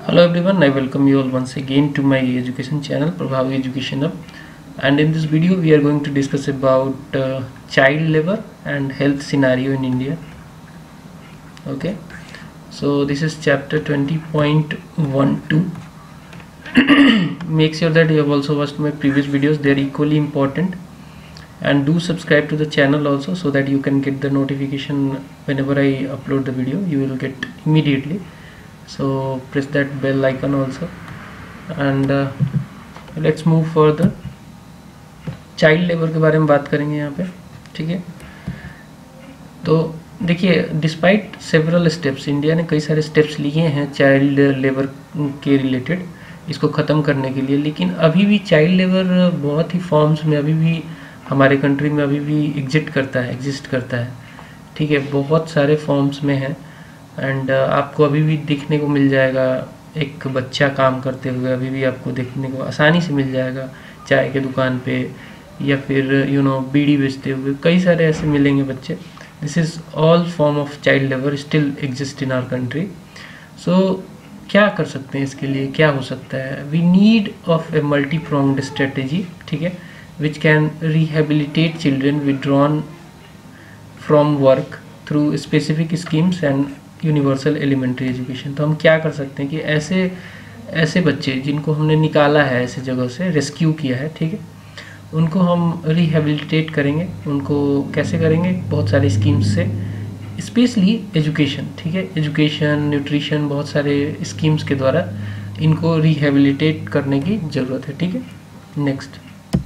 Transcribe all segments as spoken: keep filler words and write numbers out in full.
Hello everyone, I welcome you all once again to my education channel Prabhavi Education Hub, and in this video we are going to discuss about uh, child labor and health scenario in India. Okay, so this is chapter twenty point one two. Make sure that you have also watched my previous videos, they are equally important, and do subscribe to the channel also so that you can get the notification whenever I upload the video. You will get immediately. So press that bell icon also, and uh, let's move further. Child labour के बारे में बात करेंगे यहाँ पे, ठीक है। तो देखिए, डिस्पाइट सेवरल स्टेप्स, इंडिया ने कई सारे स्टेप्स लिए हैं चाइल्ड लेबर के रिलेटेड इसको ख़त्म करने के लिए, लेकिन अभी भी चाइल्ड लेबर बहुत ही फॉर्म्स में अभी भी हमारे कंट्री में अभी भी एग्जिस्ट करता है एग्जिस्ट करता है ठीक है, बहुत सारे फॉर्म्स में है। एंड uh, आपको अभी भी देखने को मिल जाएगा एक बच्चा काम करते हुए, अभी भी आपको देखने को आसानी से मिल जाएगा चाय के दुकान पे, या फिर यू नो बीड़ी बेचते हुए, कई सारे ऐसे मिलेंगे बच्चे। This is all form of child labour still exist in our country. So क्या कर सकते हैं इसके लिए, क्या हो सकता है? We need of a multi pronged strategy, ठीक है, which can rehabilitate children withdrawn from work through specific schemes and universal elementary education. तो हम क्या कर सकते हैं कि ऐसे ऐसे बच्चे जिनको हमने निकाला है ऐसे जगह से, रेस्क्यू किया है, ठीक है, उनको हम रिहेबिलिटेट करेंगे। उनको कैसे करेंगे? बहुत सारे स्कीम्स से, स्पेशली एजुकेशन, ठीक है, एजुकेशन, न्यूट्रिशन, बहुत सारे स्कीम्स के द्वारा इनको रिहेबिलिटेट करने की ज़रूरत है, ठीक है। नेक्स्ट,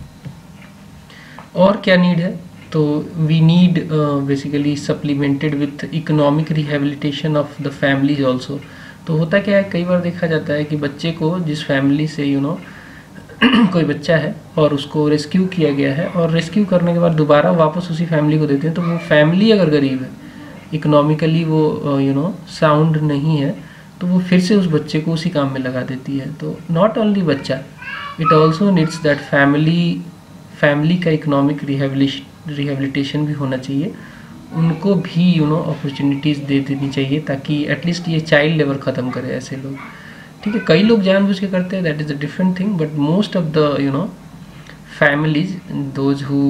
और क्या नीड है? तो we need basically supplemented with economic rehabilitation of the families also. तो होता क्या है, कई बार देखा जाता है कि बच्चे को जिस फैमिली से यू you नो know, कोई बच्चा है और उसको रेस्क्यू किया गया है, और रेस्क्यू करने के बाद दोबारा वापस उसी फैमिली को देते हैं, तो वो फैमिली अगर गरीब है, इकोनॉमिकली वो यू नो साउंड नहीं है, तो वो फिर से उस बच्चे को उसी काम में लगा देती है। तो नॉट ओनली बच्चा, it also needs that family family का इकोनॉमिक रिहेबिलिटेशन रिहेबिलिटेशन भी होना चाहिए, उनको भी यू नो अपॉर्चुनिटीज़ दे देनी चाहिए, ताकि एटलीस्ट ये चाइल्ड लेबर ख़त्म करे ऐसे लोग, ठीक है। कई लोग जानबूझ के करते हैं, that is a different thing, but most of the you know families, those who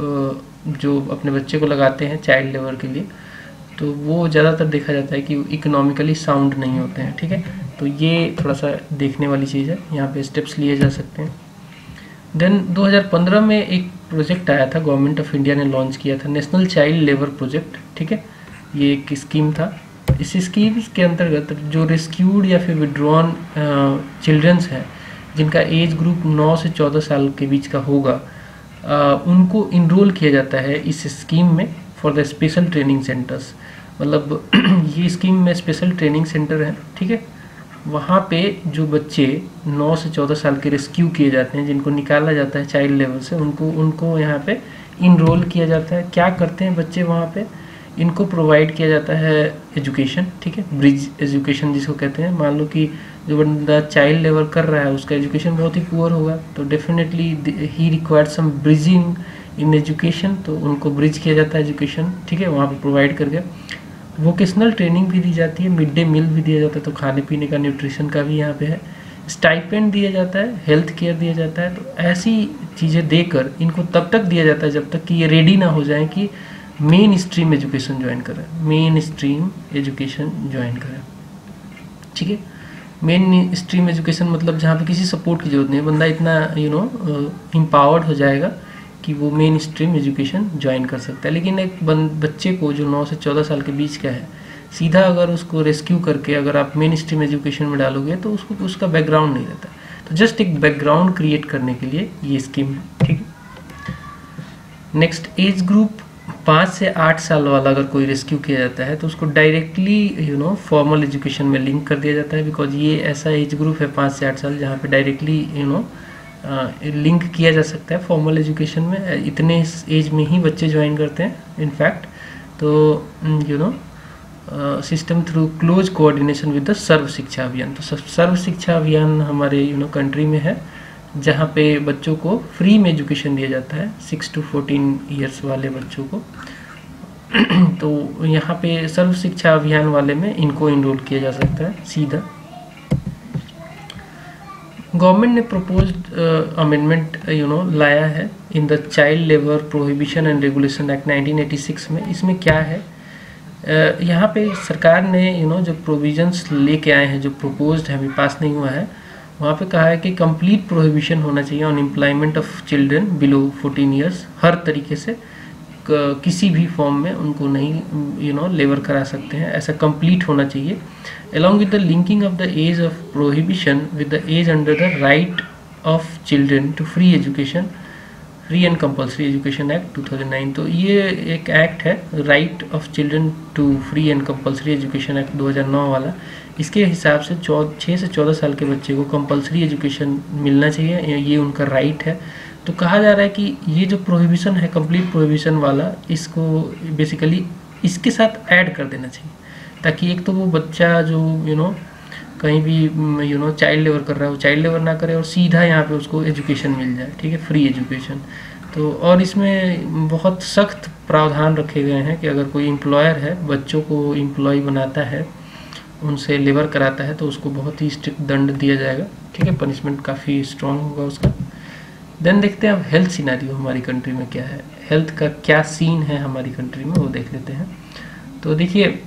जो अपने बच्चे को लगाते हैं चाइल्ड लेबर के लिए, तो वो ज़्यादातर देखा जाता है कि इकोनॉमिकली साउंड नहीं होते हैं, ठीक है। तो ये थोड़ा सा देखने वाली चीज़ है, यहाँ पे स्टेप्स लिए जा सकते हैं। देन दो हज़ार पंद्रह में एक प्रोजेक्ट आया था, गवर्नमेंट ऑफ इंडिया ने लॉन्च किया था, नेशनल चाइल्ड लेबर प्रोजेक्ट, ठीक है। ये एक स्कीम था। इस स्कीम के अंतर्गत जो रेस्क्यूड या फिर विड्रॉन चिल्ड्रंस हैं, जिनका एज ग्रुप नौ से चौदह साल के बीच का होगा, uh, उनको इनरोल किया जाता है इस स्कीम में for the special training centres. मतलब ये स्कीम में स्पेशल ट्रेनिंग सेंटर है, ठीक है, वहाँ पे जो बच्चे नौ से चौदह साल के रेस्क्यू किए जाते हैं, जिनको निकाला जाता है चाइल्ड लेबर से, उनको उनको यहाँ पे इनरोल किया जाता है। क्या करते हैं बच्चे वहाँ पे? इनको प्रोवाइड किया जाता है एजुकेशन, ठीक है, ब्रिज एजुकेशन जिसको कहते हैं। मान लो कि जो बंदा चाइल्ड लेबर कर रहा है उसका एजुकेशन बहुत ही पुअर होगा, तो डेफिनेटली ही required some bridging in education, तो उनको ब्रिज किया जाता है एजुकेशन, ठीक है, वहाँ पर प्रोवाइड करके। वोकेशनल ट्रेनिंग भी दी जाती है, मिड डे मील भी दिया जाता है, तो खाने पीने का, न्यूट्रिशन का भी यहाँ पे है, स्टाइपेंड दिया जाता है, हेल्थ केयर दिया जाता है। तो ऐसी चीज़ें देकर इनको तब तक दिया जाता है जब तक कि ये रेडी ना हो जाए कि मेन स्ट्रीम एजुकेशन ज्वाइन करें, मेन स्ट्रीम एजुकेशन ज्वाइन करें, ठीक है। मेन स्ट्रीम एजुकेशन मतलब जहाँ पे किसी सपोर्ट की जरूरत नहीं है, बंदा इतना यू नो एम्पावर्ड हो जाएगा कि वो मेन स्ट्रीम एजुकेशन ज्वाइन कर सकता है। लेकिन एक बच्चे को जो नौ से चौदह साल के बीच का है, सीधा अगर उसको रेस्क्यू करके अगर आप मेन स्ट्रीम एजुकेशन में डालोगे तो उसको उसका बैकग्राउंड नहीं रहता। तो जस्ट एक बैकग्राउंड क्रिएट करने के लिए ये स्कीम है, ठीक है। नेक्स्ट, एज ग्रुप पाँच से आठ साल वाला अगर कोई रेस्क्यू किया जाता है तो उसको directly you know formal education में लिंक कर दिया जाता है, बिकॉज ये ऐसा एज ग्रुप है पाँच से आठ साल जहाँ पे directly you know link uh, किया जा सकता है फॉर्मल एजुकेशन में। इतने एज में ही बच्चे ज्वाइन करते हैं इनफैक्ट। तो you know system through close coordination with the Sarva Shiksha Abhiyan. तो सर्व शिक्षा अभियान हमारे यू नो कंट्री में है, जहाँ पे बच्चों को फ्री में एजुकेशन दिया जाता है, सिक्स टू फोर्टीन ईयर्स वाले बच्चों को। तो यहाँ पे सर्व शिक्षा अभियान वाले में इनको इनरोल किया जा सकता है सीधा। गवर्नमेंट ने प्रपोज्ड अमेंडमेंट यू नो लाया है in the child labour prohibition and regulation act nineteen eighty six में। इसमें क्या है, uh, यहाँ पे सरकार ने यू नो जो प्रोविजंस लेके आए हैं, जो प्रपोज्ड है, अभी पास नहीं हुआ है, वहाँ पे कहा है कि कंप्लीट प्रोहिबिशन होना चाहिए on employment of children below fourteen years. हर तरीके से किसी भी फॉर्म में उनको नहीं यू नो लेबर करा सकते हैं, ऐसा कंप्लीट होना चाहिए। along with the linking of the age of prohibition with the age under the right of children to free education, free and compulsory education act two thousand nine. तो ये एक act है, right of children to free and compulsory education act दो हज़ार नौ वाला। इसके हिसाब से छः से चौदह साल के बच्चे को कंपल्सरी एजुकेशन मिलना चाहिए, ये उनका राइट है। तो कहा जा रहा है कि ये जो प्रोहिबिशन है, कंप्लीट प्रोहिबिशन वाला, इसको बेसिकली इसके साथ ऐड कर देना चाहिए, ताकि एक तो वो बच्चा जो यू नो कहीं भी यू नो चाइल्ड लेबर कर रहा है वो चाइल्ड लेबर ना करे और सीधा यहाँ पे उसको एजुकेशन मिल जाए, ठीक है, फ्री एजुकेशन। तो और इसमें बहुत सख्त प्रावधान रखे गए हैं कि अगर कोई एम्प्लॉयर है बच्चों को एम्प्लॉय बनाता है, उनसे लेबर कराता है, तो उसको बहुत ही स्ट्रिक्ट दंड दिया जाएगा, ठीक है, पनिशमेंट काफ़ी स्ट्रॉन्ग होगा उसका। देन देखते हैं अब हेल्थ सिनेरियो हमारी कंट्री में क्या है, हेल्थ का क्या सीन है हमारी कंट्री में, वो देख लेते हैं। तो देखिए,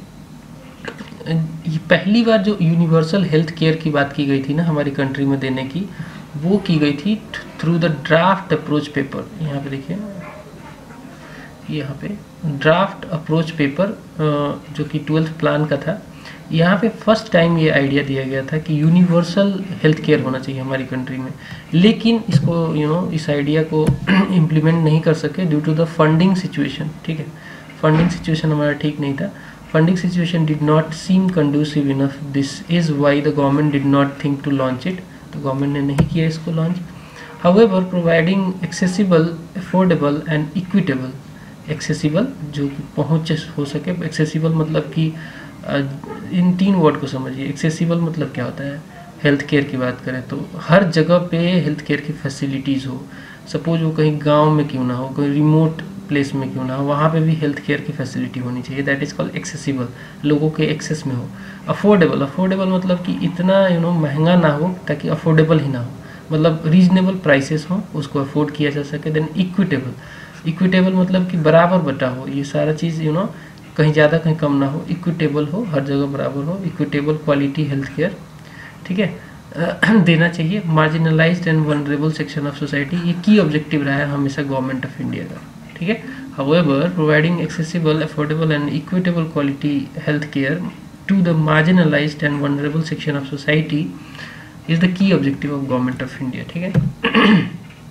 पहली बार जो यूनिवर्सल हेल्थ केयर की बात की गई थी ना हमारी कंट्री में देने की, वो की गई थी through the draft approach paper. यहाँ पे देखिए, यहाँ पे ड्राफ्ट अप्रोच पेपर जो कि ट्वेल्थ प्लान का था, यहाँ पे फर्स्ट टाइम ये आइडिया दिया गया था कि यूनिवर्सल हेल्थ केयर होना चाहिए हमारी कंट्री में। लेकिन इसको यू you नो know, इस आइडिया को इम्प्लीमेंट नहीं कर सके due to the funding situation, ठीक है, फंडिंग सिचुएशन हमारा ठीक नहीं था। Funding situation did not seem conducive enough. This is why the government did not think to launch it. तो गवर्नमेंट ने नहीं किया इसको launch. However, providing accessible, affordable and equitable, accessible जो कि पहुँच हो सके, accessible मतलब कि इन तीन वर्ड को समझिए। accessible मतलब क्या होता है, हेल्थ केयर की बात करें तो हर जगह पे हेल्थ केयर की फैसिलिटीज़ हो। सपोज वो कहीं गाँव में क्यों ना हो, कोई रिमोट प्लेस में क्यों ना हो, वहाँ पे भी हेल्थ केयर की फैसिलिटी होनी चाहिए। दैट इज़ कॉल्ड एक्सेसिबल, लोगों के एक्सेस में हो। अफोर्डेबल, अफोर्डेबल मतलब कि इतना यू नो महंगा ना हो ताकि अफोर्डेबल ही ना हो, मतलब रीजनेबल प्राइसेस हो, उसको अफोर्ड किया जा सके। देन इक्विटेबल, इक्विटेबल मतलब कि बराबर बटा हो, ये सारा चीज़ यू नो कहीं ज़्यादा कहीं कम ना हो, इक्विटेबल हो, हर जगह बराबर हो, इक्विटेबल क्वालिटी हेल्थ केयर, ठीक है, देना चाहिए। Marginalised and vulnerable section of society, ये की ऑब्जेक्टिव रहा है हमेशा गवर्नमेंट ऑफ इंडिया का, ठीक है। However, providing accessible, affordable and equitable quality health care to the marginalized and vulnerable section of society is the key objective of government of India, ठीक है।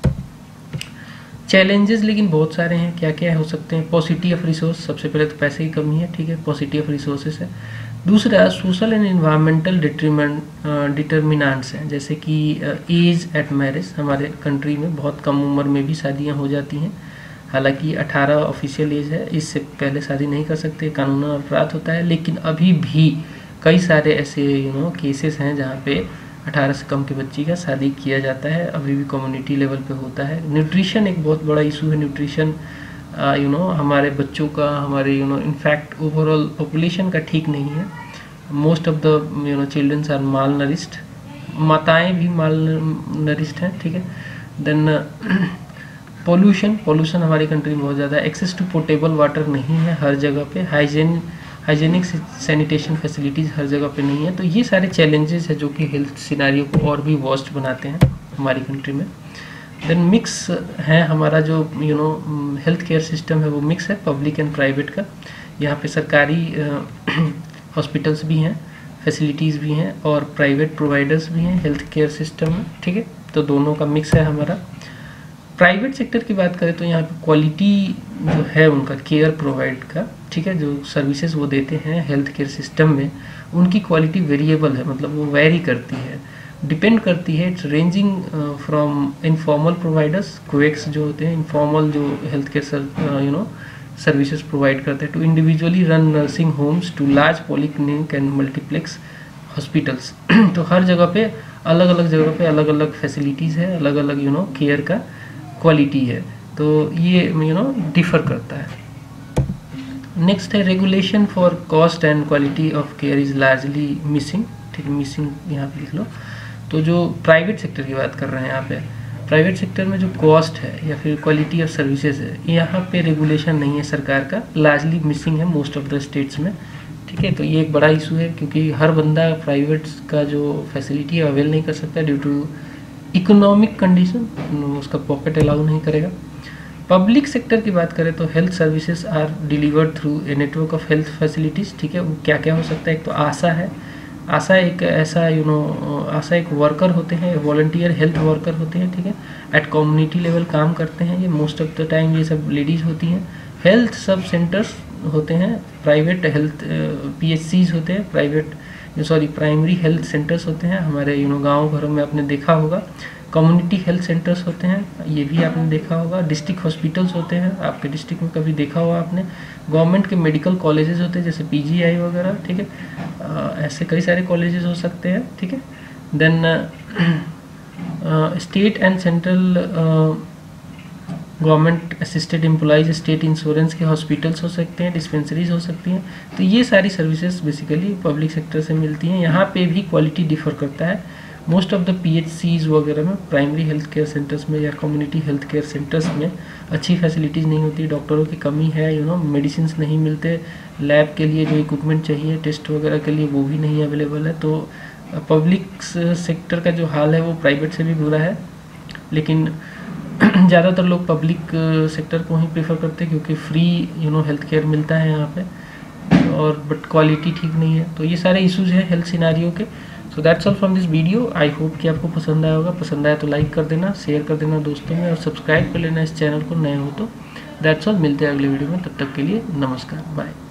चैलेंजेस लेकिन बहुत सारे हैं, क्या क्या हो सकते हैं। पॉसिटी ऑफ रिसोर्स, सबसे पहले तो पैसे की कमी है, ठीक है, पॉसिटी ऑफ रिसोर्सेस है। दूसरा सोशल एंड इन्वायरमेंटल डिटर्मिनेंट्स हैं, जैसे कि एज एट मैरिज, हमारे कंट्री में बहुत कम उम्र में भी शादियां हो जाती हैं। हालांकि अठारह ऑफिशियल एज है, इससे पहले शादी नहीं कर सकते, कानूनन अपराध होता है। लेकिन अभी भी कई सारे ऐसे यू नो केसेस हैं जहाँ पे अठारह से कम के बच्ची का शादी किया जाता है, अभी भी कम्युनिटी लेवल पे होता है। न्यूट्रिशन एक बहुत बड़ा इशू है, न्यूट्रिशन यू नो हमारे बच्चों का, हमारे you know in fact overall population का ठीक नहीं है। Most of the you know childrens are malnourished, माताएँ भी माल नरिश्ड हैं, ठीक है। देन पोल्यूशन, पोल्यूशन हमारी कंट्री में बहुत ज़्यादा है। एक्सेस टू पोर्टेबल वाटर नहीं है हर जगह पे, हाइजीन हाइजीनिक सैनिटेशन फैसिलिटीज़ हर जगह पे नहीं है। तो ये सारे चैलेंजेस है जो कि हेल्थ सिनेरियो को और भी वर्स्ट बनाते हैं हमारी कंट्री में। देन मिक्स है हमारा जो you know health care system है, वो मिक्स है पब्लिक एंड प्राइवेट का। यहाँ पे सरकारी हॉस्पिटल्स भी हैं, फैसिलिटीज़ भी हैं, और प्राइवेट प्रोवाइडर्स भी हैं हेल्थ केयर सिस्टम में, ठीक है। तो दोनों का मिक्स है हमारा। प्राइवेट सेक्टर की बात करें तो यहाँ पे क्वालिटी जो है उनका केयर प्रोवाइड का, ठीक है, जो सर्विसेज वो देते हैं हेल्थ केयर सिस्टम में, उनकी क्वालिटी वेरिएबल है, मतलब वो वेरी करती है, डिपेंड करती है। It's ranging from informal providers, quacks जो होते हैं, इनफॉर्मल जो health care you know services provide करते हैं, to individually run nursing homes, to large polyclinic and multiplex hospitals. तो हर जगह पे अलग अलग जगह पे अलग अलग फैसिलिटीज़ है, अलग अलग यू नो केयर का क्वालिटी है, तो ये यू नो डिफर करता है। नेक्स्ट है regulation for cost and quality of care is largely missing, ठीक है, मिसिंग यहाँ पे लिख लो। तो जो प्राइवेट सेक्टर की बात कर रहे हैं यहाँ पे, प्राइवेट सेक्टर में जो कॉस्ट है या फिर क्वालिटी ऑफ सर्विसेज है, यहाँ पे रेगुलेशन नहीं है सरकार का, लार्जली मिसिंग है मोस्ट ऑफ द स्टेट्स में, ठीक है। तो ये एक बड़ा इशू है क्योंकि हर बंदा प्राइवेट का जो फैसिलिटी है अवेल नहीं कर सकता ड्यू टू इकोनॉमिक कंडीशन, उसका पॉकेट अलाउ नहीं करेगा। पब्लिक सेक्टर की बात करें तो health services are delivered through a network of health facilities, ठीक है। वो क्या क्या हो सकता है, एक तो आशा है, आशा एक ऐसा यू नो आशा एक वर्कर होते हैं, वॉलंटियर हेल्थ वर्कर होते हैं, ठीक है। एट कम्युनिटी लेवल काम करते हैं ये, मोस्ट ऑफ द टाइम ये सब लेडीज़ होती हैं। हेल्थ सब सेंटर्स होते हैं, प्राइवेट हेल्थ पीएचसीज होते हैं, private sorry primary health centres होते हैं, हमारे यू नो गाँव घरों में आपने देखा होगा। कम्युनिटी हेल्थ सेंटर्स होते हैं, ये भी आपने देखा होगा। डिस्ट्रिक्ट हॉस्पिटल्स होते हैं, आपके डिस्ट्रिक्ट में कभी देखा होगा आपने। गवर्नमेंट के मेडिकल कॉलेजेस होते हैं जैसे पीजीआई वगैरह, ठीक है। ऐसे कई सारे कॉलेजेस हो सकते हैं, ठीक है। Then state and central government assisted employees, state insurance के हॉस्पिटल्स हो सकते हैं, डिस्पेंसरीज हो सकती हैं। तो ये सारी सर्विसेज बेसिकली पब्लिक सेक्टर से मिलती हैं। यहाँ पे भी क्वालिटी डिफर करता है। मोस्ट ऑफ द पीएचसीज वगैरह में, प्राइमरी हेल्थ केयर सेंटर्स में या कम्युनिटी हेल्थ केयर सेंटर्स में अच्छी फैसिलिटीज़ नहीं होती, डॉक्टरों की कमी है, यू नो मेडिसिन नहीं मिलते, लैब के लिए जो इक्विपमेंट चाहिए टेस्ट वगैरह के लिए वो भी नहीं अवेलेबल है। तो पब्लिक सेक्टर का जो हाल है वो प्राइवेट से भी बुरा है, लेकिन ज़्यादातर लोग पब्लिक सेक्टर को ही प्रेफर करते हैं क्योंकि free you know health care मिलता है यहाँ पे, और बट क्वालिटी ठीक नहीं है। तो ये सारे इश्यूज हैं हेल्थ सिनारियो के। So that's all from this video. I hope कि आपको पसंद आया होगा। पसंद आया तो लाइक कर देना, शेयर कर देना दोस्तों में, और सब्सक्राइब कर लेना इस चैनल को नए हो तो। दैट्स ऑल, मिलते हैं अगले वीडियो में, तब तक के लिए नमस्कार, बाय।